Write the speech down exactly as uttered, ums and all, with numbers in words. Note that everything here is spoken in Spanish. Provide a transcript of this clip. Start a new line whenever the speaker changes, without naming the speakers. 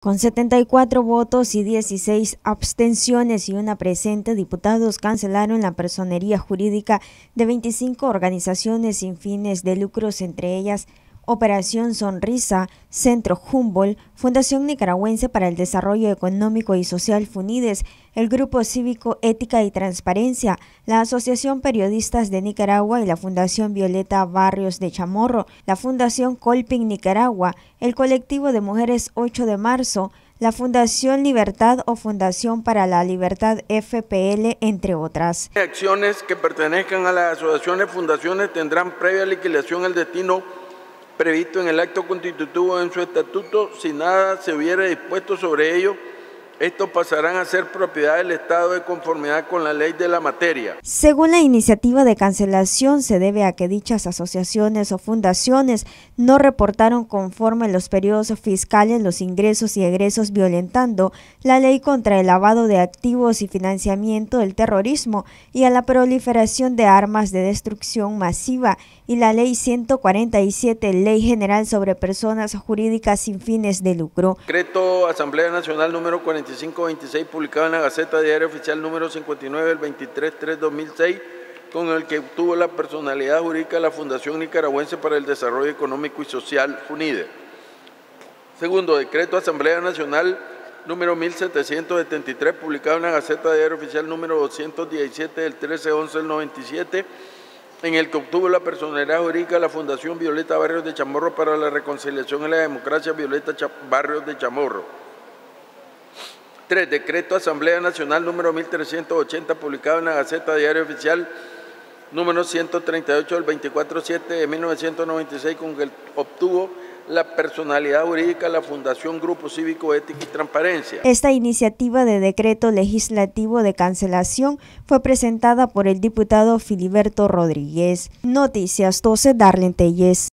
Con setenta y cuatro votos y dieciséis abstenciones y una presente, diputados cancelaron la personería jurídica de veinticinco organizaciones sin fines de lucros, entre ellas Operación Sonrisa, Centro Humboldt, Fundación Nicaragüense para el Desarrollo Económico y Social FUNIDES, el Grupo Cívico Ética y Transparencia, la Asociación Periodistas de Nicaragua y la Fundación Violeta Barrios de Chamorro, la Fundación Colping Nicaragua, el Colectivo de Mujeres ocho de marzo, la Fundación Libertad o Fundación para la Libertad F P L, entre otras.
Acciones que pertenezcan a las asociaciones, fundaciones tendrán previa liquidación el destino previsto en el acto constitutivo en su estatuto. Si nada se hubiera dispuesto sobre ello, estos pasarán a ser propiedad del Estado de conformidad con la ley de la materia.
Según la iniciativa de cancelación, se debe a que dichas asociaciones o fundaciones no reportaron conforme los periodos fiscales los ingresos y egresos, violentando la ley contra el lavado de activos y financiamiento del terrorismo y a la proliferación de armas de destrucción masiva, y la ley ciento cuarenta y siete, Ley General sobre Personas Jurídicas sin Fines de Lucro.
Decreto Asamblea Nacional número cuarenta y cinco veintiséis, publicado en la Gaceta Diaria Oficial número cincuenta y nueve del veintitrés de tres de dos mil seis, con el que obtuvo la personalidad jurídica la Fundación Nicaragüense para el Desarrollo Económico y Social FUNIDES. Segundo, decreto Asamblea Nacional número mil setecientos setenta y tres, publicado en la Gaceta Diaria Oficial número doscientos diecisiete del trece de once del noventa y siete, en el que obtuvo la personalidad jurídica la Fundación Violeta Barrios de Chamorro para la Reconciliación y la Democracia Violeta Barrios de Chamorro. Tres, decreto Asamblea Nacional número mil trescientos ochenta, publicado en la Gaceta Diaria Oficial número ciento treinta y ocho del veinticuatro de septiembre de mil novecientos noventa y seis, con que obtuvo la personalidad jurídica la Fundación Grupo Cívico Ética y Transparencia.
Esta iniciativa de decreto legislativo de cancelación fue presentada por el diputado Filiberto Rodríguez. Noticias doce, Darlene Telles.